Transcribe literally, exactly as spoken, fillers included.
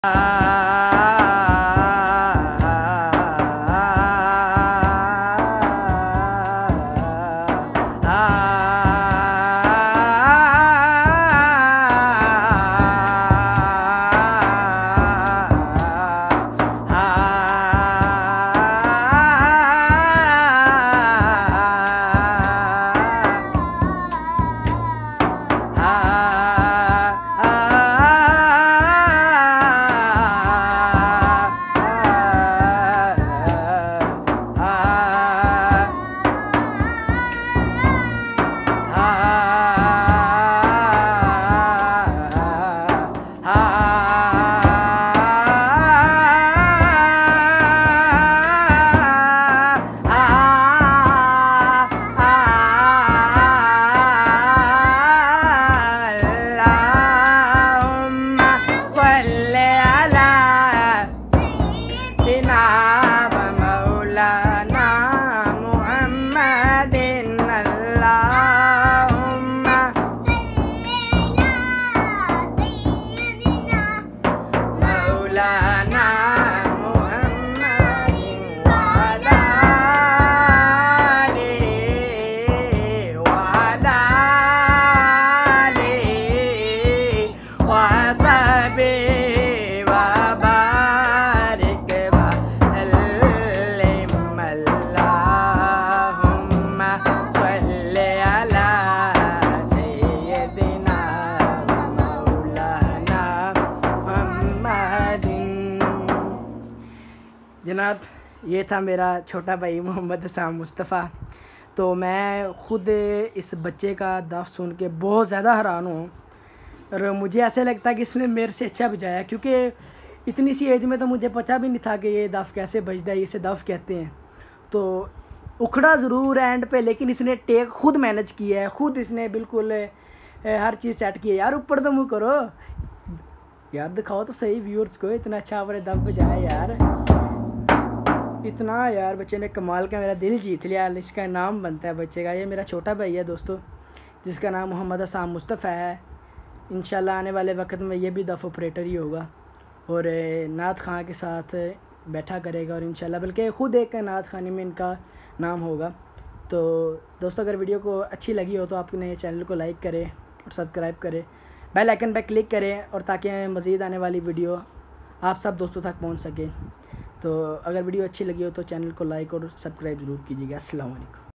जनाब, ये था मेरा छोटा भाई मोहम्मद असाम मुस्तफ़ा। तो मैं ख़ुद इस बच्चे का दफ सुन के बहुत ज़्यादा हैरान हूँ और मुझे ऐसे लगता है कि इसने मेरे से अच्छा बजाया, क्योंकि इतनी सी एज में तो मुझे पता भी नहीं था कि ये दफ कैसे बजता है, इसे दफ कहते हैं। तो उखड़ा ज़रूर है एंड पे, लेकिन इसने टेक खुद मैनेज किया है, ख़ुद इसने बिल्कुल हर चीज़ सेट की है। यार ऊपर तो मुँह करो यार, दिखाओ तो सही व्यूअर्स को, इतना अच्छा आपने दफ बजाया यार, इतना यार बच्चे ने कमाल का मेरा दिल जीत लिया। इसका नाम बनता है बच्चे का। ये मेरा छोटा भाई है दोस्तों, जिसका नाम मोहम्मद असाम मुस्तफ़ा है। इंशाल्लाह आने वाले वक्त में ये भी दफ़ ऑपरेटर ही होगा और नात खां के साथ बैठा करेगा और इंशाल्लाह बल्कि ख़ुद एक नात खानी में इनका नाम होगा। तो दोस्तों, अगर वीडियो को अच्छी लगी हो तो आपने चैनल को लाइक करें और सब्सक्राइब करें, बेल आइकन पर क्लिक करें और ताकि मज़ीद आने वाली वीडियो आप सब दोस्तों तक पहुँच सके। तो अगर वीडियो अच्छी लगी हो तो चैनल को लाइक और सब्सक्राइब ज़रूर कीजिएगा। अस्सलाम वालेकुम।